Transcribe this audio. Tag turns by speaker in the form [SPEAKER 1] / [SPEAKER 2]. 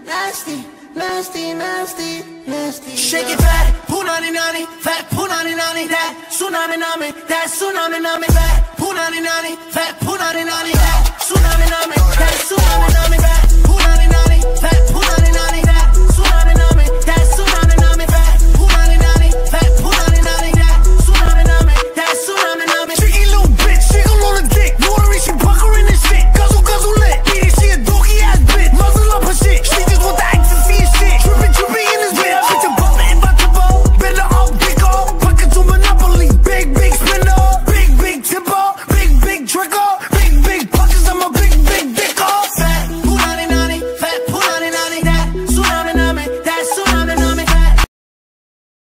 [SPEAKER 1] Nasty, nasty, nasty, nasty.
[SPEAKER 2] Shake it fat, punani nani, fat punani nani, that tsunami nami, that tsunami nami, fat punani nani, fat punani nani.